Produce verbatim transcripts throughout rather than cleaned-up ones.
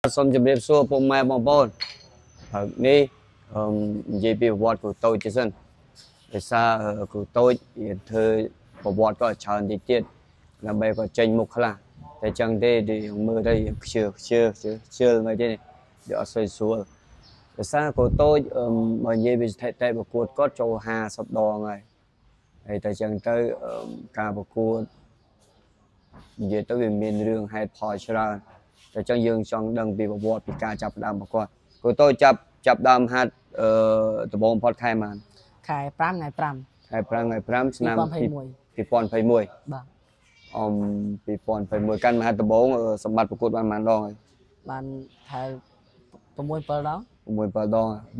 សូមជម្រាបសួរពុកម៉ែបងប្អូនហើយនេះអឺនិយាយពីប្រវត្តិគ្រូតូចទៀតសិនដោយសារគ្រូតូចរៀនធ្វើប្រវត្តិក៏ច្រើនតិចទៀតដើម្បីក៏ចេញមុខខ្លះតែចឹងទេយើងមើលទៅខ្ជិលខ្ជិលខ្ជិលមកទេយកអត់ស្រួយស្រួលដោយសារគ្រូតូចអឺមកនិយាយពីស្ថិតិប្រកួតគាត់ចូលห้าสิบដងហើយហើយតែចឹងទៅការប្រកួតនិយាយទៅវាមានរឿងហេតុផលច្រើនតែចឹងយើងចង់ដឹងពីប្រវត្តិពីការចាប់ផ្ដើមរបស់គាត់គ្រូតូចចាប់ចាប់ដើមហាត់អឺដំបូងផុតខែប៉ុន្មានខែ5ថ្ងៃ5 ខែ5ថ្ងៃ5ឆ្នាំ 2021បាទ 2021អម2021កាន់មហាដំបូងសម្បត្តិប្រកួតបានប៉ុន្មានដងហើយបានថែ6 7ដង 6 7ដង6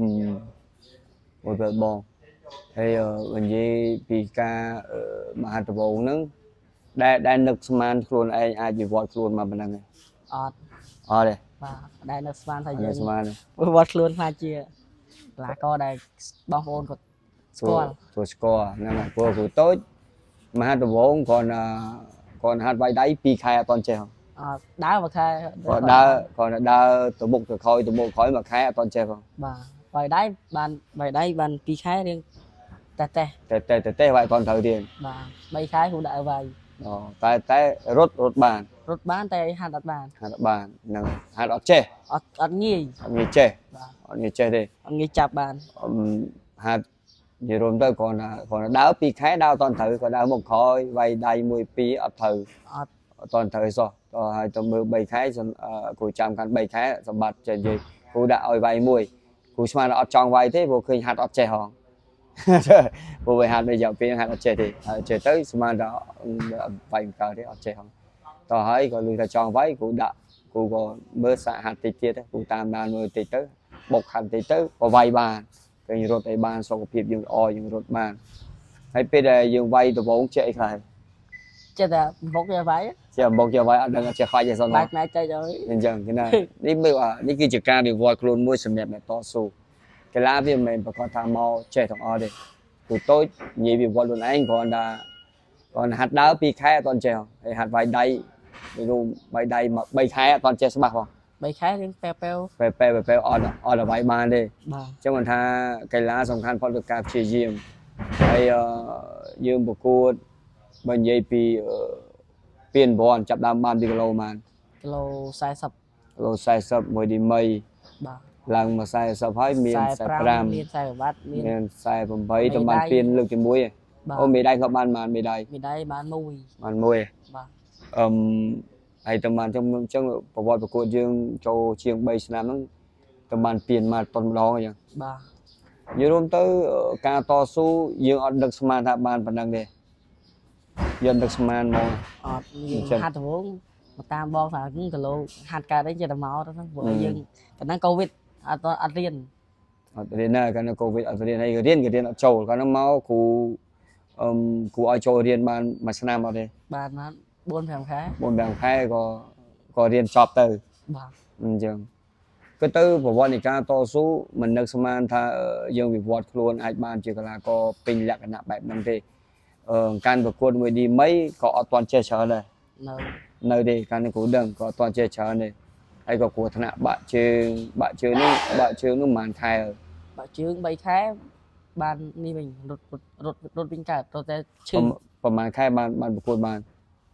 7បងហើយនិយាយពីការមហាដំបូងហ្នឹងដែលដែលនឹកស្មានខ្លួនឯងអាចវិវត្តខ្លួនមកប៉ុណ្ណឹងអត់អត់ទេបាទដែលនឹកស្មានថាយើងស្មានវិវត្តខ្លួនខ្លះជាកីឡាករដែលបងប្អូនគាត់ស្គាល់ចូលស្គាល់ហ្នឹងហើយព្រោះគ្រូតូចមហាដំបូងគ្រាន់គ្រាន់ហាត់វាយដៃពីរខែអត់តន់ចេះអត់ដើរមួយខែគាត់ដើរគ្រាន់តែដើរទៅមុខទៅក្រោយទៅមុខក្រោយមួយខែអត់តន់ចេះផងបាទវាយដៃបានវាយដៃបានពីរខែរៀងតែតែតែតែតែវាយអត់តន់ត្រូវទៀតបាទ3ខែគ្រូដាក់ឲ្យវាយអូតែតែរត់រត់បានរត់បានតែហាត់អត់បានហាត់អត់បានហ្នឹងហាត់អត់ចេះអត់អត់ងាយអត់ងាយចេះអត់ងាយចេះទេអត់ងាយចាប់បានហាត់និយាយរួមទៅគ្រាន់តែគ្រាន់តែដើរពីរខែដើរអត់តន់ត្រូវក៏ដើរមុខក្រោយវាយដៃមួយពីរអត់ត្រូវអត់អត់តន់ត្រូវសោះទៅហើយទៅមើល3ខែគ្រូចាំកាន់3ខែសម្បត្តិចេះនិយាយគ្រូដាក់ឲ្យវាយមួយគ្រូស្មានអត់ចង់វាយទេព្រោះឃើញហាត់អត់ចេះហងព្រោះវាហាត់រយៈពេលហាត់អត់ចេះទេហើយចេះទៅស្មានថាវាយមិនកើតទេអត់ចេះហងតោះហើយក៏លឺថាចង់វាយគ្រូដាក់គ្រូក៏មើលសាកហាត់តិចទៀតគ្រូតាមដានមើលតិចទៅបុកហាត់តិចទៅក៏វាយបានឃើញរត់ឲ្យបានសុខភាពយើងល្អយើងរត់បានហើយពេលដែលយើងវាយដំបូងចេះអីខ្លះចេះតែបុកយកវាយចេះបុកយកវាយអត់ដឹងចេះខ្វាច់ទេសោះបាច់ណែចេះហើយអញ្ចឹងគេណានេះមើលនេះគឺជាការវិវត្តខ្លួនមួយសម្រាប់អ្នកតស៊ូកីឡាវាមិនមែនប្រកាសថាមកចេះទាំងអស់ទេគ្រូតូចនិយាយវិវត្តខ្លួនឯងគ្រាន់តែគ្រាន់តែហាត់ដើរពីរខែអត់ទាន់ចេះហើយហាត់វាយដៃរូបវាយដៃមក3ខែអត់ទាន់ចេះច្បាស់ផង 3ខែរៀងប៉ែប៉ែវប៉ែប៉ែវប៉ែប៉ែវអត់អត់វាយបានទេបាទអញ្ចឹងមិនថាកីឡាសំខាន់ផុតទៅការព្យាយាមហើយយើងប្រកួតបើនិយាយពីពានរង្វាន់ចាប់ដើមបានពីគីឡូប៉ុន្មានគីឡូ40 គីឡូ40មួយឌីមីបាទឡើងមក40ហើយមាន 45មាន40វ៉ាត់មាន48ទៅបានពានលើកទី1អូមេដៃក៏បានបានមេដៃមេដៃបានមួយបានមួយបាទអឺហើយទៅបានខ្ញុំអញ្ចឹងប្រវត្តិប្រកួតយើងចូលជាង3ឆ្នាំហ្នឹងទៅបានពានមកប៉ុន្មានម្ដងអញ្ចឹងបាទនិយាយរួមទៅការតស៊ូយើងអត់ដឹកស្មានថាបានប៉ុណ្ណឹងទេយើងដឹកស្មានមកអត់យើងហាត់ដំបូងមកតាមបងថាគីឡូហាត់កើតអីចេះតែមកទៅហ្នឹងព្រោះយើងប៉ុណ្ណឹងកូវីដអត់អត់រៀនអត់រៀនណាកាលនៅកូវីដអត់រៀនហើយរៀនក៏រៀនអត់ចូលកាលនោះមកគ្រូអឺគ្រូឲ្យចូលរៀនបានមួយឆ្នាំអត់ទេបានបាន4 5ខែ 4 5ខែក៏ក៏រៀនចប់ទៅបាទអញ្ចឹងគឺទៅប្រវត្តិនៃការតស៊ូមិននឹកស្មានថាយើងវិវត្តខ្លួនអាចបានជាកីឡាករពេញលក្ខណៈបែបហ្នឹងទេអឺការប្រកួតមួយឌីមីក៏អត់ទាន់ចេះច្រើនដែរនៅនៅទេការនេះគ្រូដឹងក៏អត់ទាន់ចេះច្រើនទេហើយក៏គ្រោះថ្នាក់បាក់ជើងបាក់ជើងនេះបាក់ជើងនោះប្រហែលខែបាក់ជើង3ខែបាននេះវិញរត់រត់រត់វិញកើតទៅតែឈឺប្រហែលខែបានបានប្រកួតបាន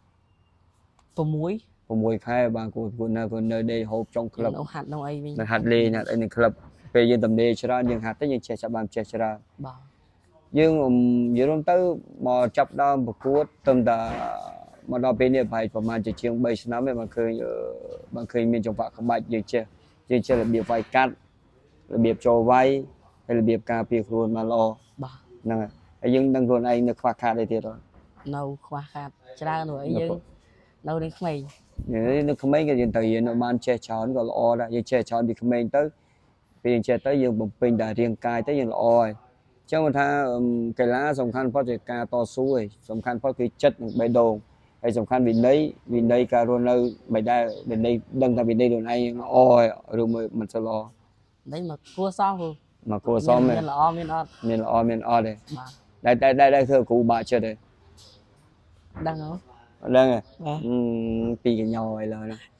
6 6ខែបានប្រកួតនៅក៏នៅដេកហូបចុងក្លឹបនៅហាត់នៅអីវិញនៅហាត់លេងហាត់អីនៅក្លឹបពេលយើងតំណេច្រើនយើងហាត់ទៅយើងចេះចាប់បានចេះច្រើនបាទយើងនិយាយរួមទៅមកចាប់ដើមប្រកួតទៅតែមកដល់ពេលនេះប្រហែលប្រហែលជាជាង3ឆ្នាំឯងមកឃើញមកឃើញមានចង្វាក់ក្បាច់យើងចេះយើងចេះរបៀបវាយកាត់របៀបចូលវាយហើយរបៀបការពារខ្លួនមកល្អបាទហ្នឹងហើយយើងដឹងខ្លួនឯងនៅខ្វះខាតអីទៀតអត់នៅខ្វះខាតច្រើនព្រោះអីយើងនៅនឹងក្មេងនៅក្មេងក៏យើងទៅរៀនបានចេះច្រើនក៏ល្អដែរយើងចេះច្រើនពីក្មេងទៅពេលយើងចេះទៅយើងបំពេញតែរាងកាយទៅយើងល្អហើយអញ្ចឹងថាកីឡាសំខាន់ផុតជាការតស៊ូឯងសំខាន់ផុតគឺចិត្តនិងបេះដូងហើយសំខាន់វិន័យវិន័យការរស់នៅមិនដែលវិន័យដឹងថាវិន័យខ្លួនឯងល្អឬមួយមិនសូវល្អនេះមកគួរសមគ្រូមកគួរសមមានល្អមានអត់មានល្អមានអត់ទេបាទតែតែតែធ្វើគ្រូបាក់ចិត្តទេដឹងហ៎ដឹងហ៎ពីកញ្ញោឥឡូវហ្នឹង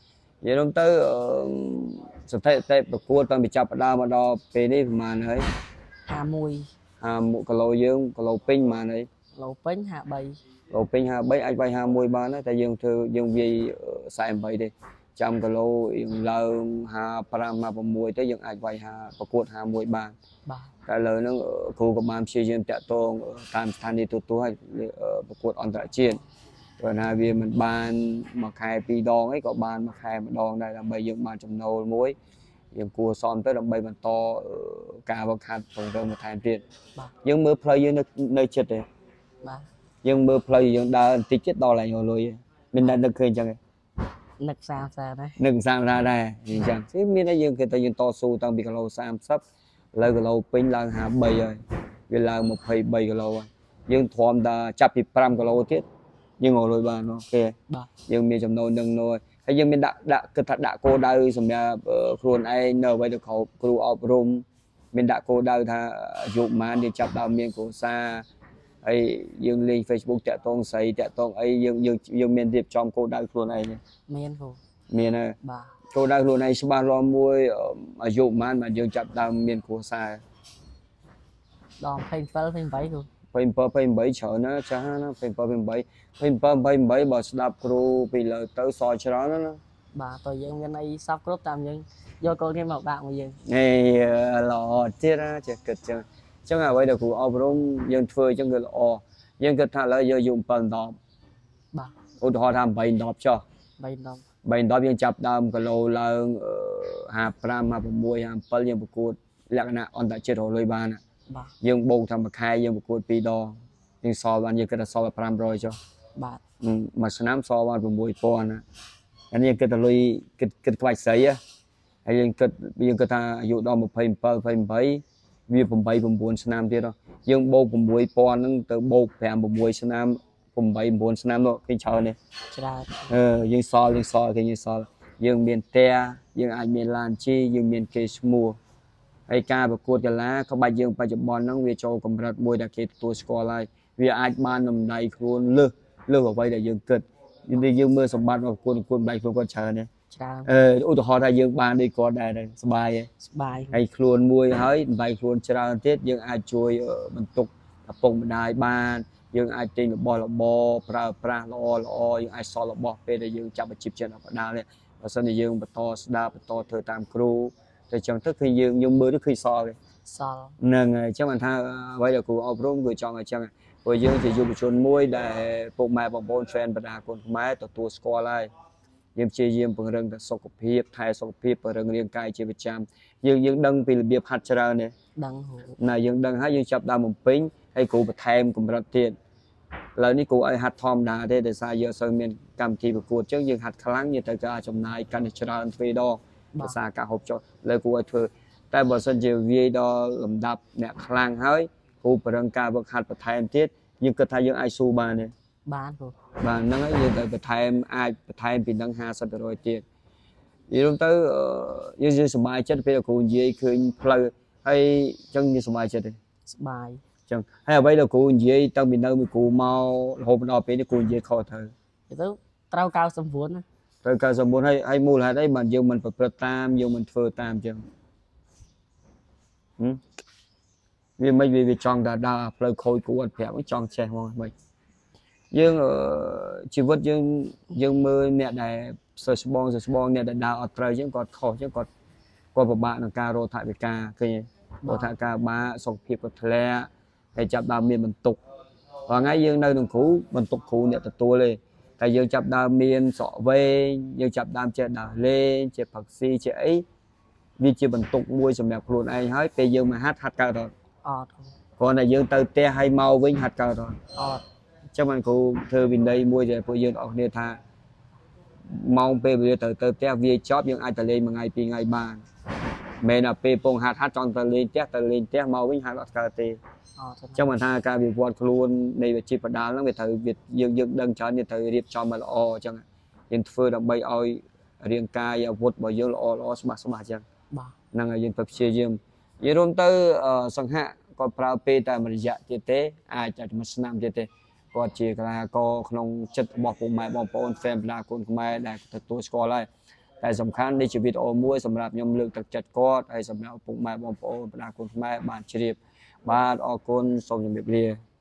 និយាយទៅសถิតិប្រកួតតាំងពីចាប់ផ្ដើមមកដល់ពេលនេះប្រហែលហើយហាmươi ហាmươiគីឡូយើងគីឡូពេញប្រហែលហើយគីឡូពេញហាmươi ba គីឡូពេញហាmươi baអាចវាយហាmươiបានតែយើងធ្វើយើងវាយសែនeightទេចាំគីឡូយើងឡើងห้าสิบห้า ห้าสิบหกទៅយើងអាចវាយហាប្រកួតហាmươiបានបាទតែលើហ្នឹងគ្រូក៏បានព្យាយាមតាក់ទងតាមស្ថានីយទូទៅឲ្យប្រកួតអន្តរជាតិព្រោះណាវាមិនបានមួយខែពីរដងអីក៏បានមួយខែម្ដងដែរដើម្បីយើងបានចំណូលមួយយើងគួរសមទៅដើម្បីបន្តការវឹកហាត់ពង្រឹងបន្ថែមទៀតយើងមើលផ្លូវយើងនៅនៅចិត្តទេបាទយើងមើលផ្លូវយើងដើរបន្តិចទៀតដល់ហើយយកលុយមានតែនឹកឃើញអញ្ចឹងនឹកសាមសាដែរនឹកសាមសាដែរអញ្ចឹងគឺមានតែយើងគេតែយើងតស៊ូតាំងពីគីឡូសាមសិបលើគីឡូពេញឡើងห้าสิบ三ហើយវាឡើងยี่สิบสามគីឡូហើយយើងទ្រាំតែចាប់ពីfiveគីឡូទៀតយើងរកលុយបានអូខេបាទយើងមានចំណូលនឹងនោះហើយយើងមានដាក់ដាក់គិតថាដាក់គោលដៅសម្រាប់ខ្លួនឯងនៅអ្វីទៅគ្រូគ្រូអប់រំមានដាក់គោលដៅថាអាយុប៉ុន្មានយើងចាប់ដើមមានគ្រួសារហើយយើងលេង Facebook តាក់ទងស្រីតាក់ទងអីយើងយើងយើងមានរៀបចំគោលដៅខ្លួនឯងមានគ្រូមានហើយបាទគោលដៅខ្លួនឯងច្បាស់លាស់មួយអាយុប៉ុន្មានបាទយើងចាប់ដើមមានគ្រួសារដល់ยี่สิบเจ็ด ยี่สิบแปดគ្រូยี่สิบเจ็ด ยี่สิบแปดច្រើនណាចាស់ណាยี่สิบเจ็ด ยี่สิบแปด ยี่สิบเจ็ด ยี่สิบแปดបើស្ដាប់គ្រូពីលើទៅសល់ច្រើនណាបាទតើយើងមានអីសពគ្រប់តាមយើងយកកូនគេមកដាក់មកយើងហេល្អទៀតណាចេះគិតចឹងចឹងអ្វីដែលគ្រូអប់រំយើងធ្វើចឹងគឺល្អយើងគិតថាឥឡូវយើងអាយុseven ដប់បាទឧទាហរណ៍ថាeightដប់ចុះ eightដប់ eightដប់យើងចាប់ដើមគីឡូឡើងห้าสิบห้า ห้าสิบหก ห้าสิบเจ็ดយើងប្រកួតលក្ខណៈអន្តរជាតិរកលុយបានបាទយើងបូកថាមួយខែយើងប្រកួតពីរដងយើងសល់បានយើងគិតថាសល់five hundredចុះបាទមួយឆ្នាំសល់បានsix thousandណាអានេះយើងគិតថាលុយគិតគិតខ្វាច់ស្រីហ៎ហើយយើងគិតយើងគិតថាអាយុដល់twenty-seven twenty-eightវាeight 9ឆ្នាំទៀតយើងបូកsix thousandហ្នឹងទៅបូកfive sixឆ្នាំeight nineឆ្នាំនោះឃើញច្រើនទេច្រើនអឺយើងសល់យើងសល់គេយើងសល់យើងមានផ្ទះយើងអាចមានឡានជិះយើងមានគេឈ្មោះហើយការប្រកួតកីឡាក្បាច់យើងបច្ចុប្បន្នហ្នឹងវាចូលកម្រិតមួយដែលគេទទួលស្គាល់ហើយវាអាចបានតម្លៃខ្លួនលើសលើសអ្វីដែលយើងគិតយើងមើលសម្បត្តិរបស់ប្រកួតប្រកួតបែបខ្លួនគាត់ច្រើនណាច្រើនអឺឧទាហរណ៍ថាយើងបានដូចគាត់ដែរសบายសบายហើយខ្លួនមួយហើយបែបខ្លួនច្រើនទៀតយើងអាចជួយបន្ទុកឪពុកម្ដាយបានយើងអាចទិញរបស់របរប្រើប្រាស់ល្អល្អយើងអាចសល់របស់ពេលដែលយើងចាប់អាជីពជាអ្នកបដាលនេះបើសិនជាយើងបន្តស្ដាប់បន្តធ្វើតាមគ្រូតែចឹងទៅគឺយើងយើងមើលទៅឃើញសល់ទេសល់ហ្នឹងហើយអញ្ចឹងបានថាអ្វីដែលគ្រូអប់រំគឺចង់ឲ្យចឹងព្រោះយើងជាយុវជនមួយដែលពុកម៉ែបងប្អូន fan បណ្ដាគុណខ្មែរទទួលស្គាល់ហើយយើងព្យាយាមពង្រឹងតែសុខភាពថែសុខភាពពង្រឹងរាងកាយជាប្រចាំយើងយើងដឹងពីរបៀបហាត់ច្រើនទេដឹងណាយើងដឹងហើយយើងចាប់ដើមបំពេញហើយគ្រូបន្ថែមកម្រិតទៀតឥឡូវនេះគ្រូឲ្យហាត់ធម្មតាទេដោយសារយើងអត់សូវមានកម្មវិធីប្រកួតអញ្ចឹងយើងហាត់ខ្លាំងយើងត្រូវការចំណាយកាន់តែច្រើនទ្វេដងដោយសារការហូបចុកឥឡូវគ្រូឲ្យធ្វើតែបើសិនជាវាយដល់លំដាប់អ្នកខ្លាំងហើយគ្រូបរិញ្ញការវឹកហាត់បន្ថែមទៀតយើងគិតថាយើងអាចស៊ូបានទេបានគ្រូបាទហ្នឹងហើយយើងត្រូវបន្ថែមអាចបន្ថែមពីហ្នឹងfifty percentទៀតនិយាយទៅយើងយើងសប្បាយចិត្តពេលគ្រូនិយាយឃើញផ្លូវហើយអញ្ចឹងយើងសប្បាយចិត្តទេសប្បាយអញ្ចឹងហើយអ្វីដែលគ្រូនិយាយតាំងពីនៅមួយគ្រូមករហូតដល់ពេលនេះគ្រូនិយាយខុសត្រូវទៅត្រូវninety-nineណាត្រូវninety-nineហើយហើយមូលហេតុអីបានយើងមិនប្រព្រឹត្តតាមយើងមិនធ្វើតាមអញ្ចឹងវាមិនវាចង់តែដើរផ្លូវខូចគ្រូអត់ប្រាប់ចង់ចេះហ្មងមិនយើងជីវិតយើងយើងមើលអ្នកដែលសើស្បងសើស្បងអ្នកដែលដើរអត់ត្រូវអញ្ចឹងគាត់ខុសអញ្ចឹងគាត់គាត់ពិបាកក្នុងការរកថវិកាឃើញទេរកថវិកាបាក់សុខភាពក៏ធ្លាក់ហើយចាប់ដើមមានបន្ទុករាល់ថ្ងៃយើងនៅនឹងគ្រូបន្ទុកគ្រូអ្នកទទួលទេតែយើងចាប់ដើមមានសក់វែងយើងចាប់ដើមចេះដើរលេងចេះផឹកស៊ីចេះអីវាជាបន្ទុកមួយសម្រាប់ខ្លួនឯងហើយពេលយើងមកហាត់ហាត់កើតអត់អត់គ្រាន់តែយើងទៅផ្ទះហើយមកវិញហាត់កើតអត់អត់ចឹងបានគ្រូធ្វើវិន័យមួយដែលពួកយើងអស់គ្នាថាម៉ោងពេលវាទៅទៅផ្ទះវាចប់យើងអាចទៅលេងមួយថ្ងៃពីរថ្ងៃបានមែនតែពេលពងហាត់ហាត់ចង់ទៅលេងផ្ទះទៅលេងផ្ទះមកវិញហាត់អត់កើតទេអត់ចឹងបានថាការវិវត្តខ្លួននៃវិជ្ជាបដាលហ្នឹងវាត្រូវយើងយើងដឹងច្រើនយើងត្រូវរៀបចំឲ្យល្អចឹងយើងធ្វើដើម្បីឲ្យរាងកាយអាវុធរបស់យើងល្អល្អស្បាស់ស្បាស់ចឹងបាទហ្នឹងហើយយើងទៅព្យាយាមនិយាយរួមទៅសង្ហៈគាត់ប្រើពេលតែមួយរយៈទៀតទេអាចតែមួយឆ្នាំទៀតទេគាត់ជាកីឡាករក្នុងចិត្តរបស់ពុកម៉ែបងប្អូន fan បណ្ដាគុណខ្មែរដែលទទួលស្គាល់ហើយតែសំខាន់នេះជាវីដេអូមួយសម្រាប់ខ្ញុំលើកទឹកចិត្តគាត់ហើយសម្រាប់ឪពុកម៉ែបងប្អូនបណ្ដាគុណខ្មែរបានជ្រាបបាទអរគុណសូមជម្រាបលា